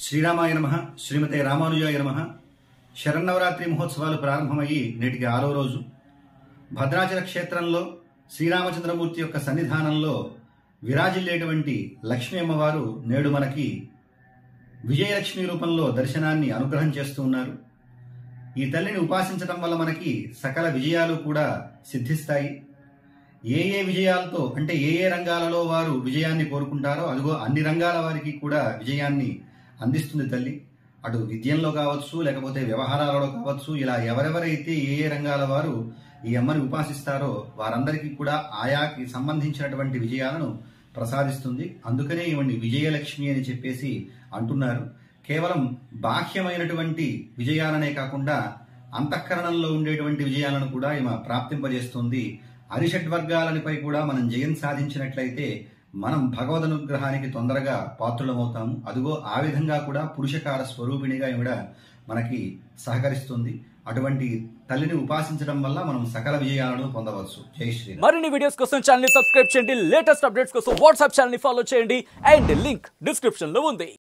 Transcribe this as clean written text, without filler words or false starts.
శ్రీరామాయ నమః శ్రీమతే రామానుజాయ నమః శరన్నవరాత్రి మహోత్సవాలు ప్రారంభమయ్యి నేటికి 6వ రోజు భద్రాచల క్షేత్రంలో శ్రీరామచంద్రమూర్తి యొక్క సన్నిధానంలో విరాజిల్లేటువంటి లక్ష్మీ అమ్మవారు నేడు మనకి విజయలక్ష్మి రూపంలో దర్శనాన్ని అనుగ్రహం చేస్తూ ఉన్నారు. ఈ తల్లిని ఉపాసించడం వల్ల మనకి సకల విజయాలు కూడా సిద్ధిస్తాయి. ఏ విజయాలతో అంటే ఏ రంగాలలో వారు విజయాన్ని కోరుకుంటారో అదిగో అన్ని రంగాల వారికి కూడా విజయాన్ని అందిస్తుంది తల్లి. అటు విద్యంలో కావచ్చు, లేకపోతే వ్యవహారాలలో కావచ్చు, ఇలా ఎవరెవరైతే ఏ రంగాల వారు ఈ అమ్మని ఉపాసిస్తారో వారందరికీ కూడా ఆయాకి సంబంధించినటువంటి విజయాలను ప్రసాదిస్తుంది. అందుకనే ఇవన్నీ విజయలక్ష్మి అని చెప్పేసి అంటున్నారు. కేవలం బాహ్యమైనటువంటి విజయాలనే కాకుండా అంతఃకరణంలో ఉండేటువంటి విజయాలను కూడా ఈమె ప్రాప్తింపజేస్తుంది. అరిషడ్వర్గాలపై కూడా మనం జయం సాధించినట్లయితే మనం భగవద్ అనుగ్రహానికి తొందరగా పాత్రులమవుతాము. అదిగో ఆ విధంగా కూడా పురుషకార స్వరూపిణిగా ఈవిడ మనకి సహకరిస్తుంది. అటువంటి తల్లిని ఉపాసించడం వల్ల మనం సకల విజయాలను పొందవచ్చు. జై శ్రీ. మరిన్ని వీడియోస్ కోసం ఛానల్ ని సబ్స్క్రైబ్ చేయండి. లేటెస్ట్ అప్డేట్స్ కోసం వాట్సాప్ ఛానల్ ని ఫాలో చేయండి. అండ్ లింక్ డిస్క్రిప్షన్ లో ఉంది.